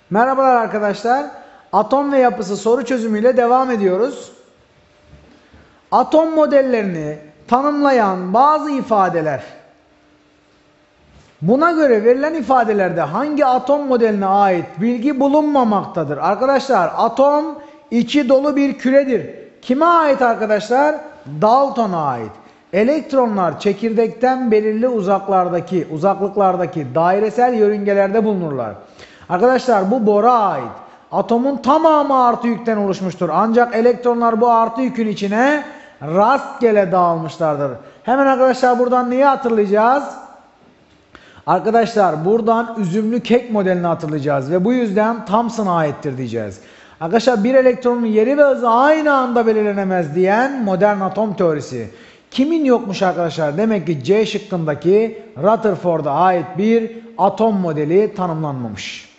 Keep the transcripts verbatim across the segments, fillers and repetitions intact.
Merhabalar arkadaşlar. Atom ve yapısı soru çözümüyle devam ediyoruz. Atom modellerini tanımlayan bazı ifadeler. Buna göre verilen ifadelerde hangi atom modeline ait bilgi bulunmamaktadır? Arkadaşlar atom içi dolu bir küredir. Kime ait arkadaşlar? Dalton'a ait. Elektronlar çekirdekten belirli uzaklardaki, uzaklıklardaki dairesel yörüngelerde bulunurlar. Arkadaşlar bu Bohr'a ait. Atomun tamamı artı yükten oluşmuştur. Ancak elektronlar bu artı yükün içine rastgele dağılmışlardır. Hemen arkadaşlar buradan neyi hatırlayacağız? Arkadaşlar buradan üzümlü kek modelini hatırlayacağız ve bu yüzden Thomson'a aittir diyeceğiz. Arkadaşlar bir elektronun yeri ve hızı aynı anda belirlenemez diyen modern atom teorisi. Kimin yokmuş arkadaşlar? Demek ki C şıkkındaki Rutherford'a ait bir atom modeli tanımlanmamış.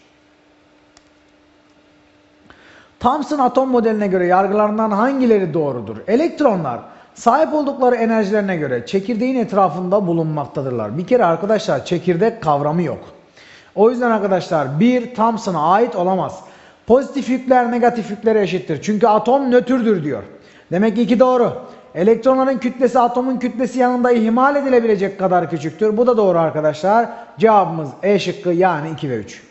Thomson atom modeline göre yargılarından hangileri doğrudur? Elektronlar sahip oldukları enerjilerine göre çekirdeğin etrafında bulunmaktadırlar. Bir kere arkadaşlar çekirdek kavramı yok. O yüzden arkadaşlar bir Thomson'a ait olamaz. Pozitif yükler negatif yüklere eşittir. Çünkü atom nötrdür diyor. Demek ki iki doğru. Elektronların kütlesi atomun kütlesi yanında ihmal edilebilecek kadar küçüktür. Bu da doğru arkadaşlar. Cevabımız E şıkkı yani iki ve üç.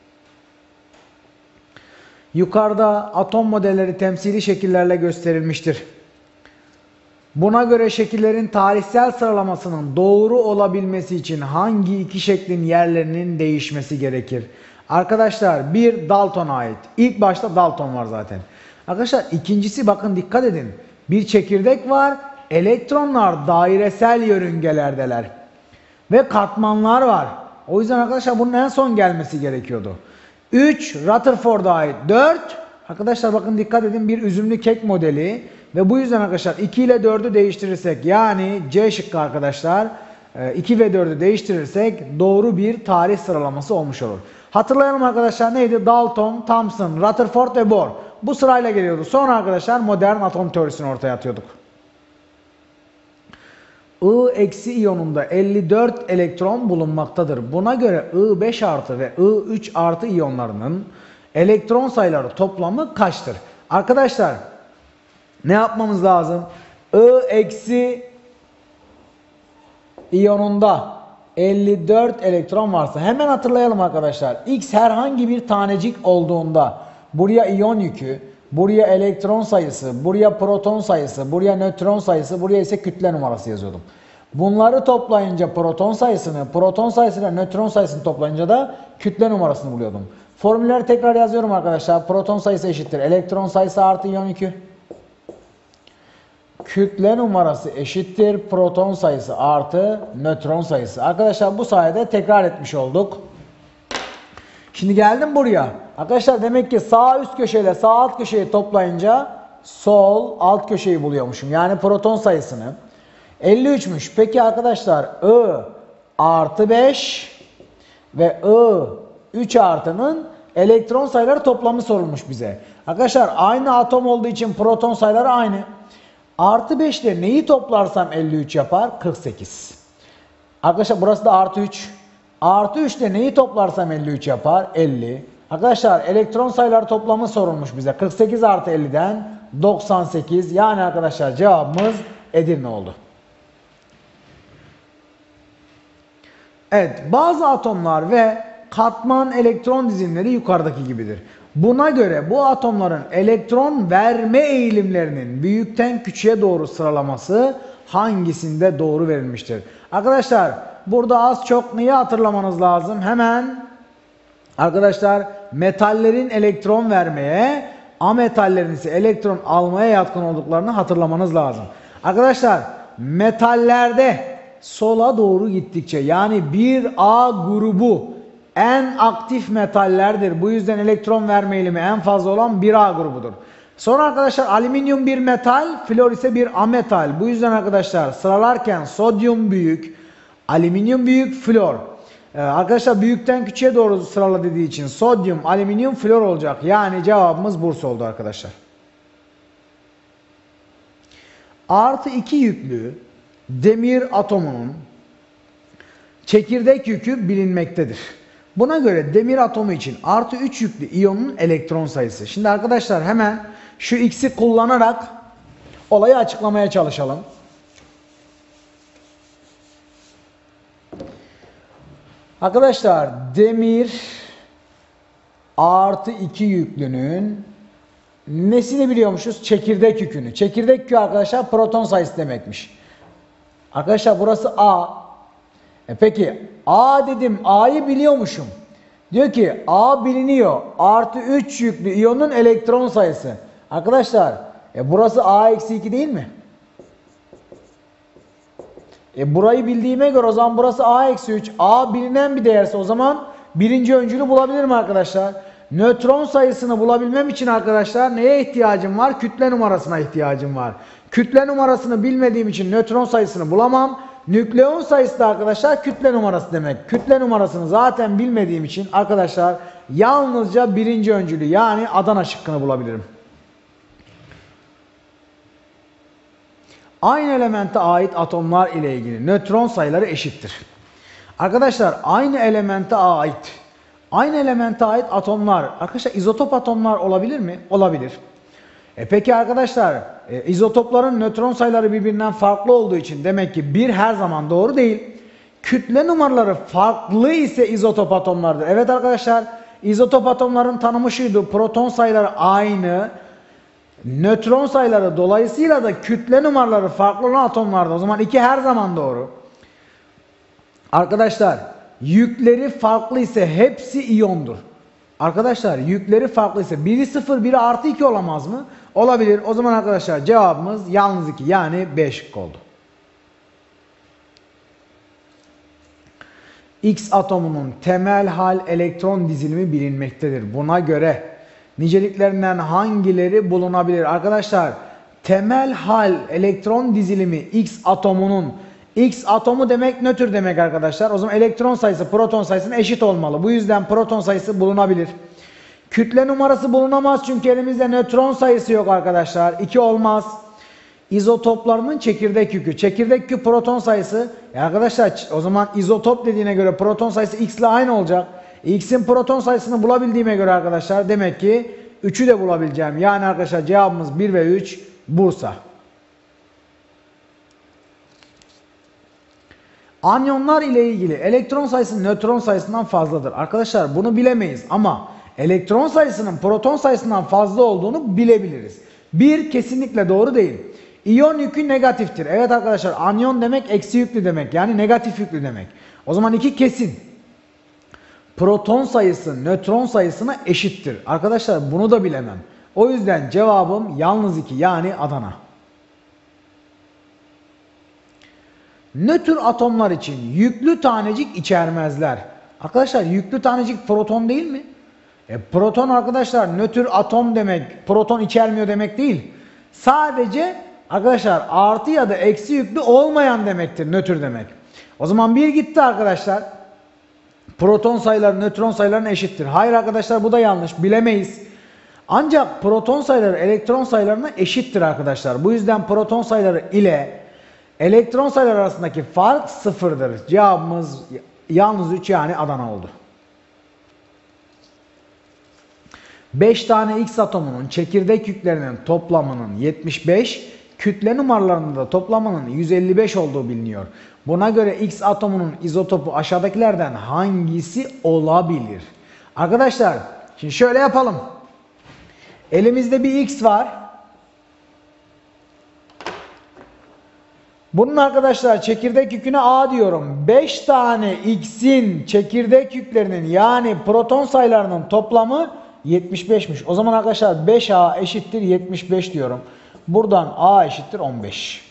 Yukarıda atom modelleri temsili şekillerle gösterilmiştir. Buna göre şekillerin tarihsel sıralamasının doğru olabilmesi için hangi iki şeklin yerlerinin değişmesi gerekir? Arkadaşlar bir Dalton'a ait. İlk başta Dalton var zaten. Arkadaşlar ikincisi bakın dikkat edin. Bir çekirdek var. Elektronlar dairesel yörüngelerdeler. Ve katmanlar var. O yüzden arkadaşlar bunun en son gelmesi gerekiyordu. üç Rutherford'a ait. dört arkadaşlar bakın dikkat edin bir üzümlü kek modeli. Ve bu yüzden arkadaşlar iki ile dördü değiştirirsek yani C şıkkı arkadaşlar iki ve dördü değiştirirsek doğru bir tarih sıralaması olmuş olur. Hatırlayalım arkadaşlar neydi? Dalton, Thomson, Rutherford ve Bohr. Bu sırayla geliyordu. Sonra arkadaşlar modern atom teorisini ortaya atıyorduk. I eksi iyonunda elli dört elektron bulunmaktadır. Buna göre I beş artı ve I üç artı iyonlarının elektron sayıları toplamı kaçtır? Arkadaşlar ne yapmamız lazım? I eksi iyonunda elli dört elektron varsa hemen hatırlayalım arkadaşlar. X herhangi bir tanecik olduğunda buraya iyon yükü, buraya elektron sayısı, buraya proton sayısı, buraya nötron sayısı, buraya ise kütle numarası yazıyordum. Bunları toplayınca proton sayısını, proton sayısıyla nötron sayısını toplayınca da kütle numarasını buluyordum. Formülleri tekrar yazıyorum arkadaşlar. Proton sayısı eşittir elektron sayısı artı iyon yükü. Kütle numarası eşittir proton sayısı artı nötron sayısı. Arkadaşlar bu sayede tekrar etmiş olduk. Şimdi geldim buraya. Arkadaşlar demek ki sağ üst köşeyle sağ alt köşeyi toplayınca sol alt köşeyi buluyormuşum. Yani proton sayısını. elli üçmüş. Peki arkadaşlar I artı beş ve I üç artının elektron sayıları toplamı sorulmuş bize. Arkadaşlar aynı atom olduğu için proton sayıları aynı. Artı beş ile neyi toplarsam elli üç yapar? kırk sekiz. Arkadaşlar burası da artı üç. Artı üç ile neyi toplarsam elli üç yapar? elli. Arkadaşlar elektron sayıları toplamı sorulmuş bize. kırk sekiz artı elliden doksan sekiz. Yani arkadaşlar cevabımız Edirne oldu. Evet, bazı atomlar ve katman elektron dizimleri yukarıdaki gibidir. Buna göre bu atomların elektron verme eğilimlerinin büyükten küçüğe doğru sıralaması hangisinde doğru verilmiştir? Arkadaşlar burada az çok neyi hatırlamanız lazım? Hemen arkadaşlar metallerin elektron vermeye, ametallerin ise elektron almaya yatkın olduklarını hatırlamanız lazım. Arkadaşlar metallerde sola doğru gittikçe yani bir A grubu en aktif metallerdir. Bu yüzden elektron verme eğilimi en fazla olan bir A grubudur. Sonra arkadaşlar alüminyum bir metal, flor ise bir ametal. Bu yüzden arkadaşlar sıralarken sodyum büyük, alüminyum büyük, flor. Ee, arkadaşlar büyükten küçüğe doğru sırala dediği için sodyum, alüminyum, flor olacak. Yani cevabımız Bursa oldu arkadaşlar. Artı iki yüklü demir atomunun çekirdek yükü bilinmektedir. Buna göre demir atomu için artı üç yüklü iyonun elektron sayısı. Şimdi arkadaşlar hemen şu x'i kullanarak olayı açıklamaya çalışalım. Arkadaşlar demir artı iki yüklünün nesini biliyormuşuz? Çekirdek yükünü. Çekirdek yükü arkadaşlar proton sayısı demekmiş. Arkadaşlar burası A. E peki A dedim, A'yı biliyormuşum. Diyor ki A biliniyor. Artı üç yüklü iyonun elektron sayısı. Arkadaşlar e burası A eksi iki değil mi? E burayı bildiğime göre o zaman burası A eksi üç. A bilinen bir değerse o zaman birinci öncülü bulabilirim arkadaşlar. Nötron sayısını bulabilmem için arkadaşlar neye ihtiyacım var? Kütle numarasına ihtiyacım var. Kütle numarasını bilmediğim için nötron sayısını bulamam. Nükleon sayısı da arkadaşlar kütle numarası demek. Kütle numarasını zaten bilmediğim için arkadaşlar yalnızca birinci öncülü yani Adana şıkkını bulabilirim. Aynı elemente ait atomlar ile ilgili nötron sayıları eşittir. Arkadaşlar aynı elemente ait aynı elemente ait atomlar arkadaşlar izotop atomlar olabilir mi? Olabilir. E peki arkadaşlar e, izotopların nötron sayıları birbirinden farklı olduğu için demek ki bir her zaman doğru değil. Kütle numaraları farklı ise izotop atomlardır. Evet arkadaşlar izotop atomların tanımı şuydu. Proton sayıları aynı. Nötron sayıları dolayısıyla da kütle numaraları farklı olan atomlardı. O zaman iki her zaman doğru. Arkadaşlar yükleri farklı ise hepsi iyondur. Arkadaşlar yükleri farklı ise biri sıfır biri artı iki olamaz mı? Olabilir. O zaman arkadaşlar cevabımız yalnız iki yani B şıkkı oldu. X atomunun temel hal elektron dizilimi bilinmektedir. Buna göre niceliklerinden hangileri bulunabilir? Arkadaşlar temel hal elektron dizilimi X atomunun X atomu demek nötr demek arkadaşlar. O zaman elektron sayısı proton sayısına eşit olmalı. Bu yüzden proton sayısı bulunabilir. Kütle numarası bulunamaz çünkü elimizde nötron sayısı yok arkadaşlar. iki olmaz. İzotoplarının çekirdek yükü. Çekirdek yükü proton sayısı. E arkadaşlar o zaman izotop dediğine göre proton sayısı X ile aynı olacak. X'in proton sayısını bulabildiğime göre arkadaşlar demek ki üçü de bulabileceğim. Yani arkadaşlar cevabımız bir ve üç Bursa. Anyonlar ile ilgili elektron sayısı nötron sayısından fazladır. Arkadaşlar bunu bilemeyiz ama elektron sayısının proton sayısından fazla olduğunu bilebiliriz. Bir kesinlikle doğru değil. İyon yükü negatiftir. Evet arkadaşlar anyon demek eksi yüklü demek yani negatif yüklü demek. O zaman iki kesin. Proton sayısı nötron sayısına eşittir. Arkadaşlar bunu da bilemem. O yüzden cevabım yalnız iki yani Adana. Nötr atomlar için yüklü tanecik içermezler. Arkadaşlar yüklü tanecik proton değil mi? E, proton arkadaşlar nötr atom demek, proton içermiyor demek değil. Sadece arkadaşlar artı ya da eksi yüklü olmayan demektir nötr demek. O zaman bir gitti arkadaşlar. Proton sayıları nötron sayılarına eşittir. Hayır arkadaşlar bu da yanlış. Bilemeyiz. Ancak proton sayıları elektron sayılarına eşittir arkadaşlar. Bu yüzden proton sayıları ile elektron sayıları arasındaki fark sıfırdır. Cevabımız yalnız üç yani Adana oldu. beş tane X atomunun çekirdek yüklerinin toplamının yetmiş beş, kütle numaralarının da toplamının yüz elli beş olduğu biliniyor. Buna göre X atomunun izotopu aşağıdakilerden hangisi olabilir? Arkadaşlar şimdi şöyle yapalım. Elimizde bir X var. Bunun arkadaşlar çekirdek yüküne A diyorum. beş tane X'in çekirdek yüklerinin yani proton sayılarının toplamı yetmiş beşmiş. O zaman arkadaşlar beş A eşittir yetmiş beş diyorum. Buradan A eşittir on beş.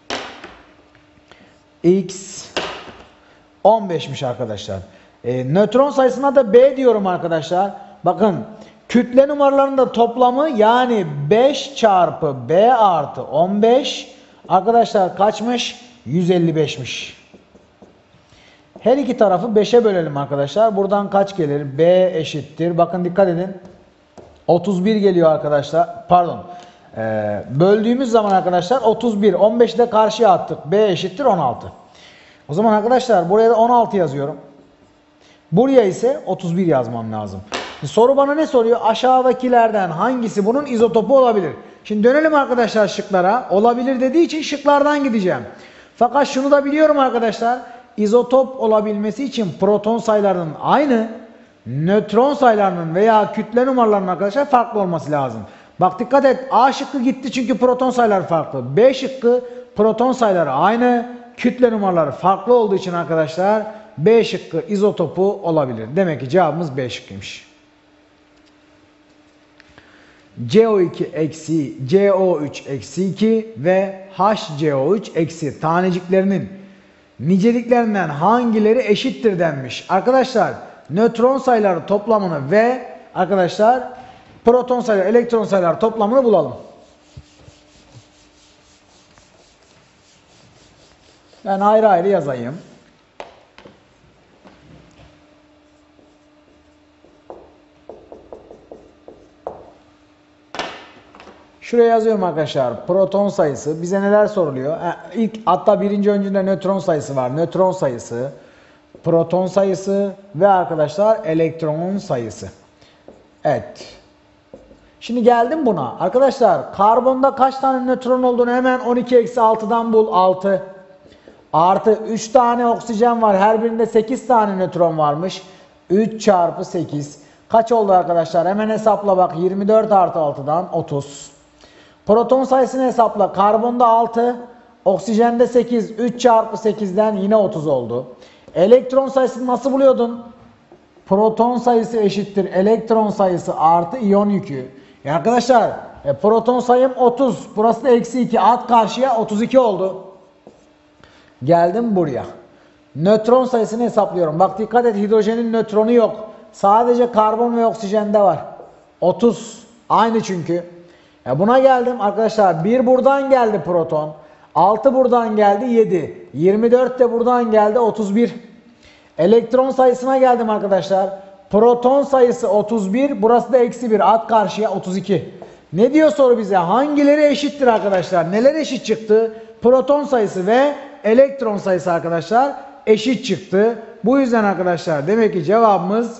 X on beşmiş arkadaşlar. E, nötron sayısına da B diyorum arkadaşlar. Bakın kütle numaralarının da toplamı yani beş çarpı B artı on beş arkadaşlar kaçmış? yüz elli beşmiş. Her iki tarafı beşe bölelim arkadaşlar. Buradan kaç gelir? B eşittir. Bakın dikkat edin. otuz bir geliyor arkadaşlar. Pardon. Ee, böldüğümüz zaman arkadaşlar otuz bir. on beşi de karşıya attık. B eşittir on altı. O zaman arkadaşlar buraya da on altı yazıyorum. Buraya ise otuz bir yazmam lazım. Soru bana ne soruyor? Aşağıdakilerden hangisi bunun izotopu olabilir? Şimdi dönelim arkadaşlar şıklara. Olabilir dediği için şıklardan gideceğim. Fakat şunu da biliyorum arkadaşlar. İzotop olabilmesi için proton sayılarının aynı, nötron sayılarının veya kütle numaralarının arkadaşlar farklı olması lazım. Bak dikkat et. A şıkkı gitti çünkü proton sayıları farklı. B şıkkı proton sayıları aynı, kütle numaraları farklı olduğu için arkadaşlar B şıkkı izotopu olabilir. Demek ki cevabımız B şıkkıymış. C O iki eksi C O üç eksi iki ve H C O üç eksi taneciklerinin niceliklerinden hangileri eşittir denmiş. Arkadaşlar nötron sayıları toplamını ve arkadaşlar proton sayıları, elektron sayıları toplamını bulalım. Ben ayrı ayrı yazayım. Şuraya yazıyorum arkadaşlar. Proton sayısı. Bize neler soruluyor? İlk hatta birinci öncünde nötron sayısı var. Nötron sayısı, proton sayısı ve arkadaşlar elektron sayısı. Evet. Şimdi geldim buna. Arkadaşlar karbonda kaç tane nötron olduğunu hemen on iki eksi altıdan bul. altı. Artı üç tane oksijen var. Her birinde sekiz tane nötron varmış. üç çarpı sekiz. Kaç oldu arkadaşlar? Hemen hesapla bak. yirmi dört artı altıdan otuz. Proton sayısını hesapla. Karbonda altı, oksijende sekiz. üç çarpı sekizden yine otuz oldu. Elektron sayısını nasıl buluyordun? Proton sayısı eşittir elektron sayısı artı iyon yükü. E arkadaşlar e, proton sayım otuz. Burası da eksi iki. At karşıya otuz iki oldu. Geldim buraya. Nötron sayısını hesaplıyorum. Bak dikkat et, hidrojenin nötronu yok. Sadece karbon ve oksijende var. otuz. Aynı çünkü. Ya buna geldim arkadaşlar. bir buradan geldi proton. altı buradan geldi yedi. yirmi dört de buradan geldi otuz bir. Elektron sayısına geldim arkadaşlar. Proton sayısı otuz bir. Burası da eksi bir. At karşıya otuz iki. Ne diyor soru bize? Hangileri eşittir arkadaşlar? Neler eşit çıktı? Proton sayısı ve elektron sayısı arkadaşlar eşit çıktı. Bu yüzden arkadaşlar demek ki cevabımız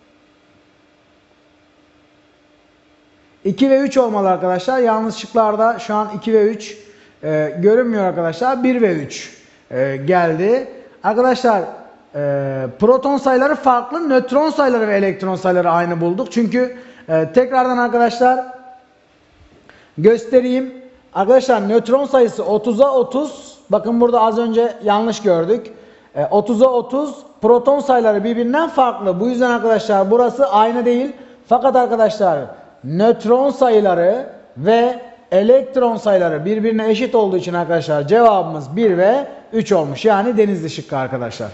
iki ve üç olmalı arkadaşlar. Yalnız şıklarda şu an iki ve üç e, görünmüyor arkadaşlar. bir ve üç e, geldi. Arkadaşlar e, proton sayıları farklı. Nötron sayıları ve elektron sayıları aynı bulduk. Çünkü e, tekrardan arkadaşlar göstereyim. Arkadaşlar nötron sayısı otuza otuz. Bakın burada az önce yanlış gördük. E, otuza otuz. Proton sayıları birbirinden farklı. Bu yüzden arkadaşlar burası aynı değil. Fakat arkadaşlar nötron sayıları ve elektron sayıları birbirine eşit olduğu için arkadaşlar cevabımız bir ve üç olmuş. Yani Denizli şıkkı arkadaşlar.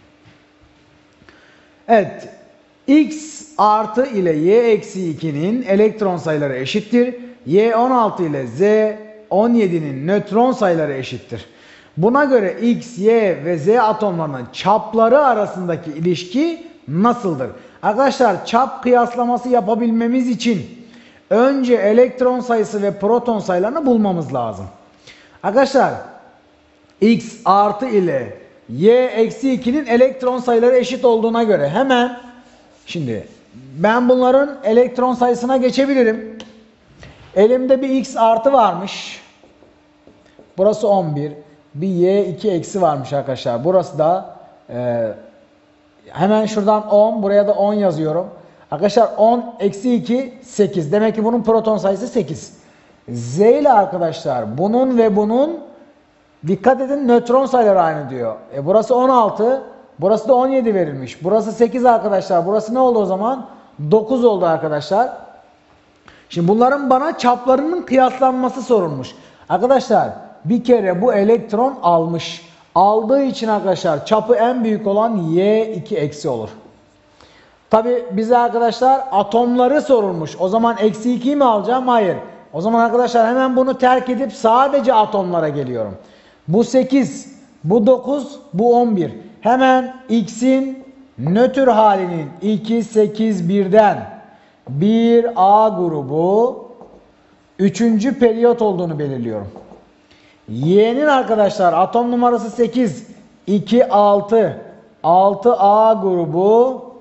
Evet. X artı ile Y eksi iki'nin elektron sayıları eşittir. Y on altı ile Z on yedi'nin nötron sayıları eşittir. Buna göre X, Y ve Z atomlarının çapları arasındaki ilişki nasıldır? Arkadaşlar çap kıyaslaması yapabilmemiz için önce elektron sayısı ve proton sayılarını bulmamız lazım. Arkadaşlar X artı ile Y eksi iki'nin elektron sayıları eşit olduğuna göre hemen şimdi ben bunların elektron sayısına geçebilirim. Elimde bir X artı varmış. Burası on bir. Bir Y iki eksi varmış arkadaşlar. Burası da e, hemen şuradan on. Buraya da on yazıyorum. Arkadaşlar on eksi iki sekiz. Demek ki bunun proton sayısı sekiz. Z ile arkadaşlar bunun ve bunun dikkat edin nötron sayıları aynı diyor. E burası on altı. Burası da on yedi verilmiş. Burası sekiz arkadaşlar. Burası ne oldu o zaman? dokuz oldu arkadaşlar. Şimdi bunların bana çaplarının kıyaslanması sorulmuş. Arkadaşlar bir kere bu elektron almış. Aldığı için arkadaşlar çapı en büyük olan Y iki eksi olur. Tabi bize arkadaşlar atomları sorulmuş. O zaman eksi iki'yi mi alacağım? Hayır. O zaman arkadaşlar hemen bunu terk edip sadece atomlara geliyorum. Bu sekiz, bu dokuz, bu on bir. Hemen X'in nötr halinin iki, sekiz, bir'den bir A grubu üçüncü periyot olduğunu belirliyorum. Y'nin arkadaşlar atom numarası sekiz, iki, altı, altı A grubu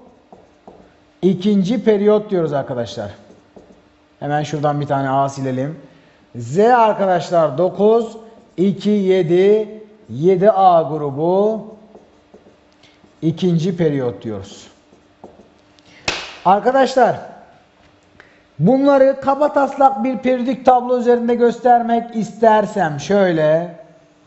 ikinci periyot diyoruz arkadaşlar. Hemen şuradan bir tane A silelim. Z arkadaşlar dokuz, iki, yedi, yedi A grubu ikinci periyot diyoruz. Arkadaşlar bunları kabataslak bir periyodik tablo üzerinde göstermek istersem şöyle.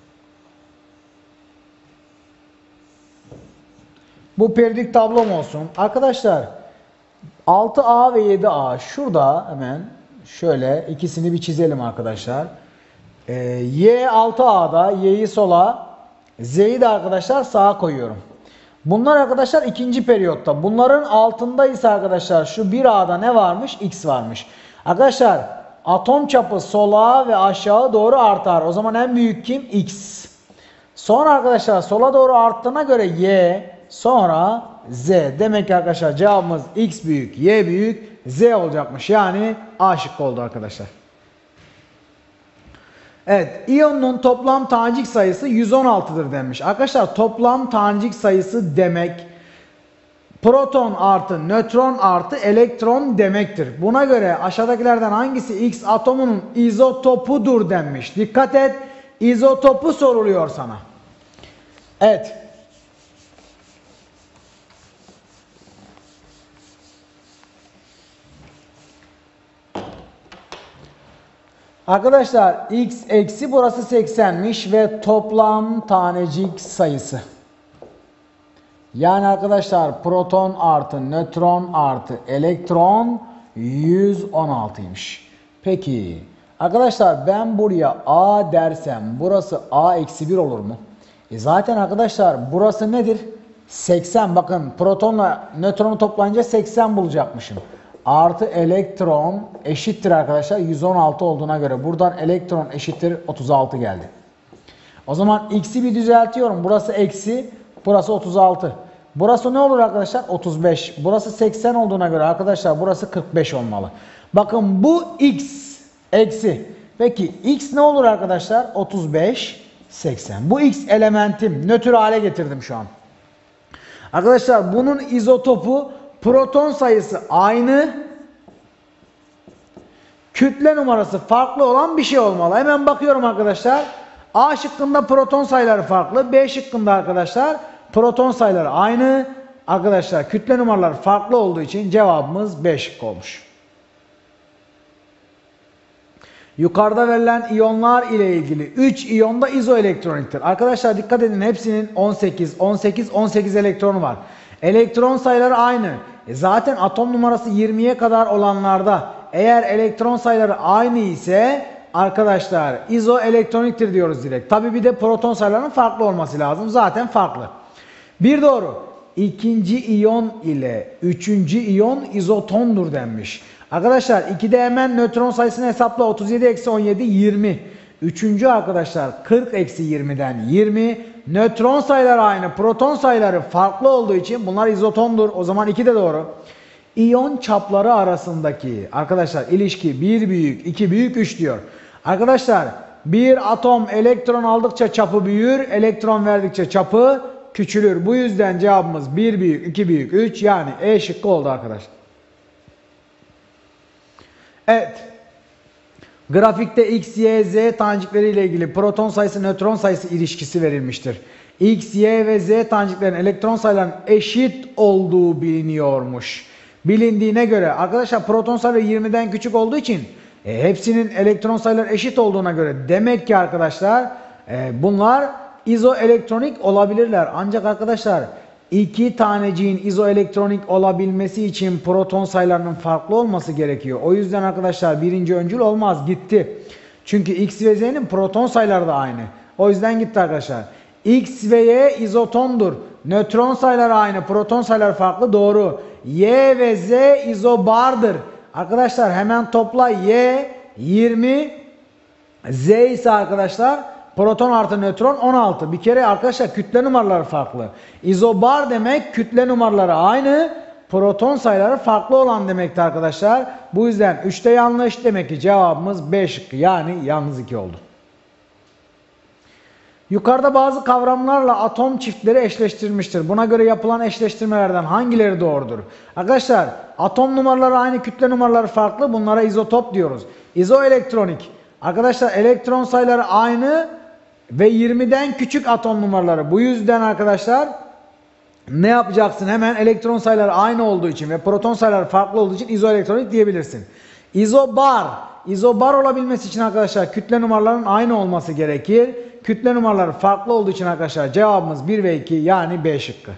Bu periyodik tablom olsun. Arkadaşlar altı A ve yedi A şurada hemen şöyle ikisini bir çizelim arkadaşlar. Ee, Y altı A'da, Y'yi sola, Z'yi de arkadaşlar sağa koyuyorum. Bunlar arkadaşlar ikinci periyotta. Bunların altında ise arkadaşlar şu bir A'da ne varmış? X varmış. Arkadaşlar atom çapı sola ve aşağı doğru artar. O zaman en büyük kim? X. Sonra arkadaşlar sola doğru arttığına göre Y, sonra Z. Demek ki arkadaşlar cevabımız X büyük, Y büyük, Z olacakmış. Yani A şıkkı oldu arkadaşlar. Evet, iyonun toplam tanecik sayısı yüz on altı'dır denmiş. Arkadaşlar toplam tanecik sayısı demek proton artı nötron artı elektron demektir. Buna göre aşağıdakilerden hangisi X atomunun izotopudur denmiş. Dikkat et, izotopu soruluyor sana. Evet. Arkadaşlar X eksi burası seksen'miş ve toplam tanecik sayısı. Yani arkadaşlar proton artı nötron artı elektron yüz on altı'ymış. Peki arkadaşlar ben buraya A dersem burası A eksi bir olur mu? E zaten arkadaşlar burası nedir? seksen, bakın protonla nötronu toplayınca seksen bulacakmışım. Artı elektron eşittir arkadaşlar yüz on altı olduğuna göre buradan elektron eşittir otuz altı geldi. O zaman x'i bir düzeltiyorum. Burası eksi, burası otuz altı. Burası ne olur arkadaşlar? otuz beş. Burası seksen olduğuna göre arkadaşlar burası kırk beş olmalı. Bakın bu x eksi. Peki x ne olur arkadaşlar? otuz beş, seksen. Bu x elementim. Nötr hale getirdim şu an. Arkadaşlar bunun izotopu proton sayısı aynı, kütle numarası farklı olan bir şey olmalı. Hemen bakıyorum arkadaşlar. A şıkkında proton sayıları farklı. B şıkkında arkadaşlar proton sayıları aynı. Arkadaşlar kütle numaraları farklı olduğu için cevabımız B şıkkı olmuş. Yukarıda verilen iyonlar ile ilgili üç iyon da izoelektroniktir. Arkadaşlar dikkat edin, hepsinin on sekiz, on sekiz, on sekiz elektronu var. Elektron sayıları aynı. E zaten atom numarası yirmiye kadar olanlarda eğer elektron sayıları aynı ise arkadaşlar izoelektroniktir diyoruz direkt. Tabi bir de proton sayılarının farklı olması lazım. Zaten farklı. Bir doğru. İkinci iyon ile üçüncü iyon izotondur denmiş. Arkadaşlar ikide hemen nötron sayısını hesapla. otuz yedi eksi on yedi yirmi. Üçüncü arkadaşlar kırk eksi yirmi'den yirmi. Nötron sayıları aynı, proton sayıları farklı olduğu için bunlar izotondur. O zaman iki de doğru. İyon çapları arasındaki arkadaşlar ilişki bir büyük, iki büyük, üç diyor. Arkadaşlar bir atom elektron aldıkça çapı büyür, elektron verdikçe çapı küçülür. Bu yüzden cevabımız bir büyük, iki büyük, üç, yani E şıkkı oldu arkadaşlar. Evet. Grafikte X, Y, Z tanecikleri ile ilgili proton sayısı, nötron sayısı ilişkisi verilmiştir. X, Y ve Z taneciklerin elektron sayılarının eşit olduğu biliniyormuş. Bilindiğine göre arkadaşlar proton sayıları yirmi'den küçük olduğu için e, hepsinin elektron sayıları eşit olduğuna göre demek ki arkadaşlar e, bunlar izoelektronik olabilirler. Ancak arkadaşlar iki taneciğin izoelektronik olabilmesi için proton sayılarının farklı olması gerekiyor. O yüzden arkadaşlar birinci öncül olmaz, gitti. Çünkü X ve Z'nin proton sayıları da aynı. O yüzden gitti arkadaşlar. X ve Y izotondur. Nötron sayıları aynı, proton sayıları farklı, doğru. Y ve Z izobardır. Arkadaşlar hemen topla. Y yirmi, Z ise arkadaşlar proton artı nötron on altı. Bir kere arkadaşlar kütle numaraları farklı. İzobar demek kütle numaraları aynı, proton sayıları farklı olan demekti arkadaşlar. Bu yüzden üçte yanlış, demek ki cevabımız B şıkkı, yani yalnız iki oldu. Yukarıda bazı kavramlarla atom çiftleri eşleştirilmiştir. Buna göre yapılan eşleştirmelerden hangileri doğrudur? Arkadaşlar atom numaraları aynı, kütle numaraları farklı. Bunlara izotop diyoruz. İzoelektronik. Arkadaşlar elektron sayıları aynı ve yirmiden küçük atom numaraları. Bu yüzden arkadaşlar ne yapacaksın? Hemen elektron sayıları aynı olduğu için ve proton sayıları farklı olduğu için izoelektronik diyebilirsin. İzobar. İzobar olabilmesi için arkadaşlar kütle numaralarının aynı olması gerekir. Kütle numaraları farklı olduğu için arkadaşlar cevabımız bir ve iki, yani B şıkkı.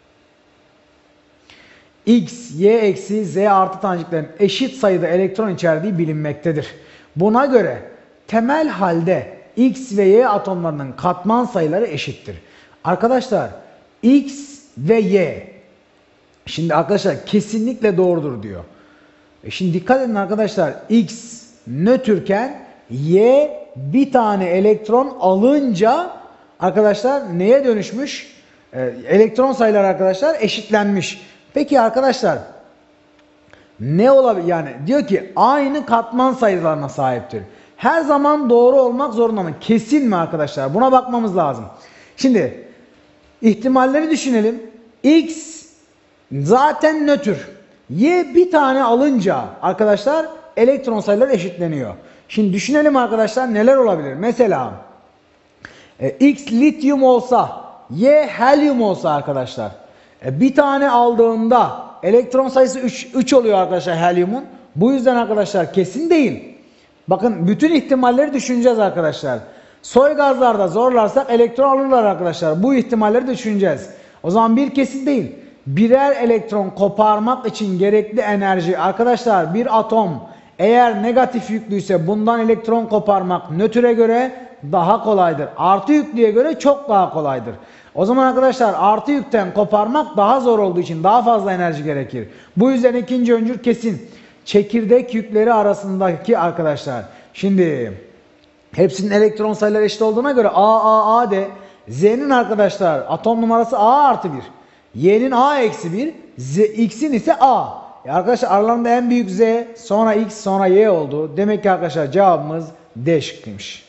X, Y eksi Z artı taneciklerin eşit sayıda elektron içerdiği bilinmektedir. Buna göre temel halde X ve Y atomlarının katman sayıları eşittir. Arkadaşlar X ve Y, şimdi arkadaşlar kesinlikle doğrudur diyor. E şimdi dikkat edin arkadaşlar, X nötrken Y bir tane elektron alınca arkadaşlar neye dönüşmüş? Ee, elektron sayıları arkadaşlar eşitlenmiş. Peki arkadaşlar ne olabilir? Yani diyor ki aynı katman sayılarına sahiptir. Her zaman doğru olmak zorunda mı? Kesin mi arkadaşlar? Buna bakmamız lazım. Şimdi ihtimalleri düşünelim. X zaten nötr. Y bir tane alınca arkadaşlar elektron sayıları eşitleniyor. Şimdi düşünelim arkadaşlar neler olabilir? Mesela e, X lityum olsa, Y helyum olsa arkadaşlar. E, bir tane aldığında elektron sayısı üç, üç oluyor arkadaşlar helyumun. Bu yüzden arkadaşlar kesin değil. Bakın bütün ihtimalleri düşüneceğiz arkadaşlar. Soy gazlarda zorlarsak elektron alırlar arkadaşlar. Bu ihtimalleri düşüneceğiz. O zaman bir kesin değil. Birer elektron koparmak için gerekli enerji arkadaşlar, bir atom eğer negatif yüklüyse bundan elektron koparmak nötre göre daha kolaydır. Artı yüklüye göre çok daha kolaydır. O zaman arkadaşlar artı yükten koparmak daha zor olduğu için daha fazla enerji gerekir. Bu yüzden ikinci öncül kesin. Çekirdek yükleri arasındaki arkadaşlar. Şimdi hepsinin elektron sayıları eşit olduğuna göre A, A, A de. Z'nin arkadaşlar atom numarası A artı bir. Y'nin A eksi bir. X'in ise A. E arkadaşlar aralarında en büyük Z, sonra X, sonra Y oldu. Demek ki arkadaşlar cevabımız D şıkkıymış.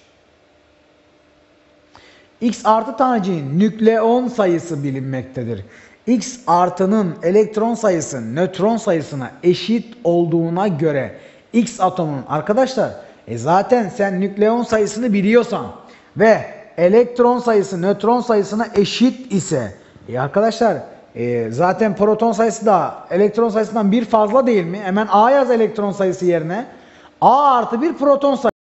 X artı taneciğin nükleon sayısı bilinmektedir. X artının elektron sayısı nötron sayısına eşit olduğuna göre X atomunun arkadaşlar e zaten sen nükleon sayısını biliyorsan ve elektron sayısı nötron sayısına eşit ise e arkadaşlar e zaten proton sayısı da elektron sayısından bir fazla değil mi? Hemen A yaz elektron sayısı yerine. A artı bir proton sayısı.